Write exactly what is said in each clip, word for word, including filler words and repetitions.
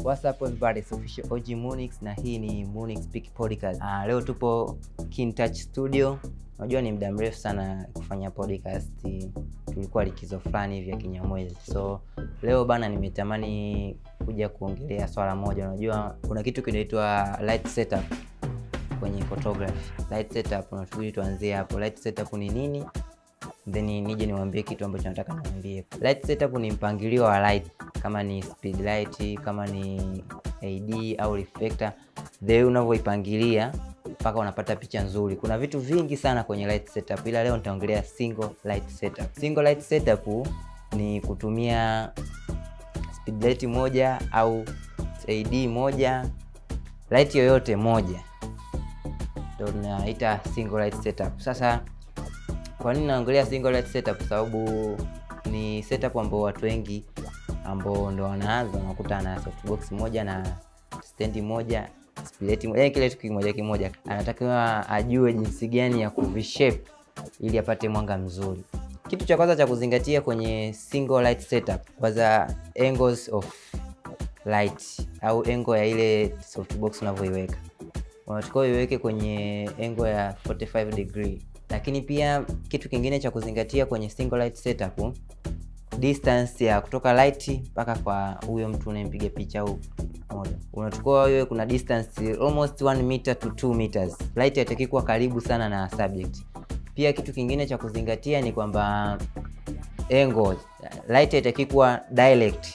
What's up everybody, it's official O G Munix na hii ni Munix Peak Podcast. Ah, leo tupo Kintouch Studio. Unajua ni muda mrefu sana kufanya podcast. Tulikuwa likizo fulani hivi ya Kinyamwezi. So leo bana nimetamani kuja kuongelea swala moja. Unajua kuna kitu kinaitwa light setup kwenye photography. Light setup tunasubiri tuanzie hapo. Light setup ni nini? Then nije niwaambie kitu ambacho nataka niwaambie. Light setup ni mpangilio wa light, kama ni speed light, kama ni A D au reflector, the unavyoipangilia mpaka unapata picha nzuri. Kuna vitu vingi sana kwenye light setup, ila leo nitaongelea single light setup. Single light setup ni kutumia speed light moja au A D moja, light yoyote moja, ndio tunaita single light setup. Sasa kwa nini naongelea single light setup? Sababu ni setup ambao watu wengi ambao ndo wanaanza unakuta na softbox moja na stand moja, split moja, kile kitu kimoja kimoja. Anatakiwa ajue jinsi gani ya kuvishape ili apate mwanga mzuri. Kitu cha kwanza cha kuzingatia kwenye single light setup kwanza angles of light au angle ya ile softbox unavyoiweka. Unatakiwa iweke kwenye angle ya forty-five degree. Lakini pia kitu kingine cha kuzingatia kwenye single light setup, distance ya kutoka light mpaka kwa huyo mtu unayempiga picha au moja. Unachukua wewe, kuna distance almost one meter to two meters. Light haitaki kuwa karibu sana na subject. Pia kitu kingine cha kuzingatia ni kwamba angle, light haitaki kuwa direct.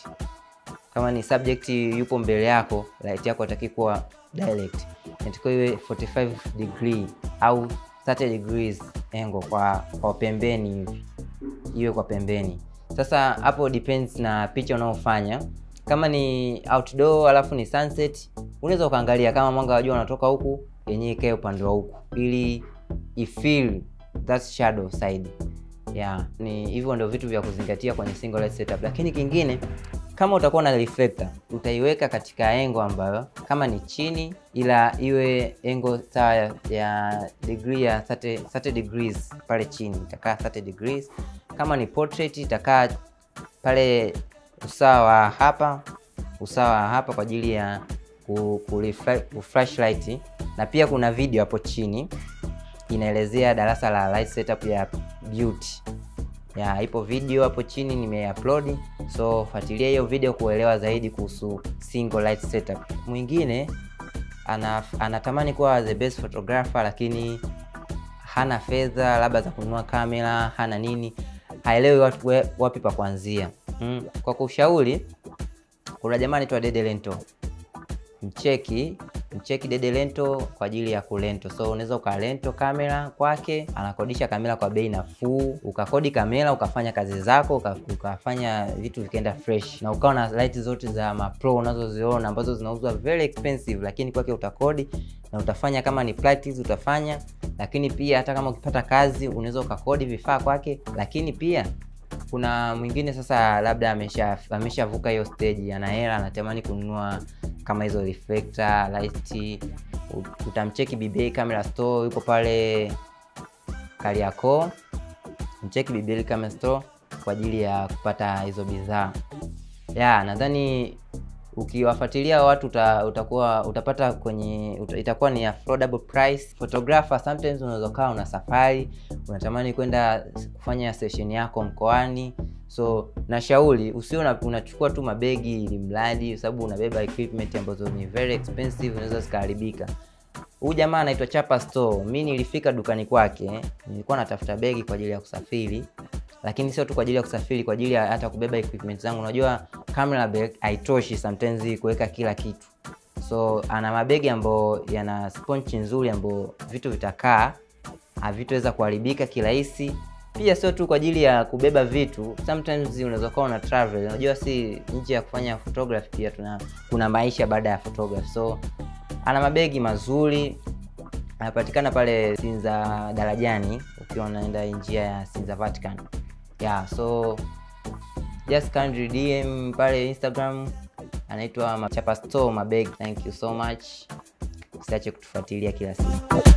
Kama ni subject yupo mbele yako, light yako haitaki kuwa direct. Inatakiwa iwe forty-five degree au thirty degrees angle kwa kwa pembeni hivi. Iwe kwa pembeni. Sasa hapo depends na picha unaofanya. Kama ni outdoor alafu ni sunset, unaweza ukaangalia kama mwanga wa jua unatoka huku, yenyewe ikae upande wa huku ili ifeel that shadow side. Yeah, ni hivyo ndio vitu vya kuzingatia kwenye single light setup. Lakini kingine, kama utakuwa na reflector, utaiweka katika angle ambayo kama ni chini, ila iwe angle sawa ya degree ya thirty, thirty degrees pale chini, itakaa thirty degrees. Kama ni portrait itakaa pale usawa hapa, usawa hapa kwa ajili ya ku, ku, ku flashlight. Na pia kuna video hapo chini inaelezea darasa la light setup ya beauty. Ya ipo video hapo chini nimeupload, so fuatilia hiyo video kuelewa zaidi kuhusu single light setup. Mwingine ana anatamani kuwa the best photographer lakini hana fedha labda za kununua kamera, hana nini, haelewi wapi, wapi pa kuanzia. Mm. Kwa kushauri, kuna jamaa anaitwa Dede Lento. Mcheki, mcheki Dede Lento kwa ajili ya kulento. So unaweza ukalento kamera kwake, anakodisha kamera kwa bei nafuu, ukakodi kamera, ukafanya kazi zako, ukafanya vitu vikaenda fresh. Na ukawa na light zote za ma pro unazoziona ambazo zinauzwa very expensive, lakini kwake utakodi na utafanya. Kama ni practice utafanya, lakini pia hata kama ukipata kazi unaweza ukakodi vifaa kwake. Lakini pia kuna mwingine sasa labda amesha ameshavuka hiyo stage, ana hela, anatamani kununua kama hizo reflector, light. Utamcheki B B A Camera Store, yuko pale Kariakoo. Mcheki B B A Camera Store kwa ajili ya kupata hizo bidhaa. Ya, nadhani ukiwafuatilia watu uta, utakuwa utapata kwenye uta, itakuwa ni affordable price. Photographer sometimes unaweza kaa una safari, unatamani kwenda kufanya session yako mkoani. So nashauri usio unachukua tu mabegi ili mradi, sababu unabeba equipment ambazo ni very expensive, unaweza zikaharibika. Huyu jamaa anaitwa Chapa Store. Mimi nilifika dukani kwake, nilikuwa natafuta begi kwa ajili ya kusafiri, lakini sio tu kwa ajili ya kusafiri, kwa ajili ya hata kubeba equipment zangu. Unajua camera bag haitoshi sometimes kuweka kila kitu. So ana mabegi ambayo yana sponge nzuri ambayo vitu vitakaa, havitaweza kuharibika kirahisi. Pia sio tu kwa ajili ya kubeba vitu, sometimes unaweza kuwa una travel. Unajua si nje ya kufanya photography pia tuna kuna maisha baada ya photography. So ana mabegi mazuri, anapatikana pale Sinza Darajani ukiwa unaenda njia ya Sinza Vatican. Yeah, so just kindly D M pale Instagram, anaitwa Chapa Store mabegi. Thank you so much. Usiache kutufuatilia kila siku.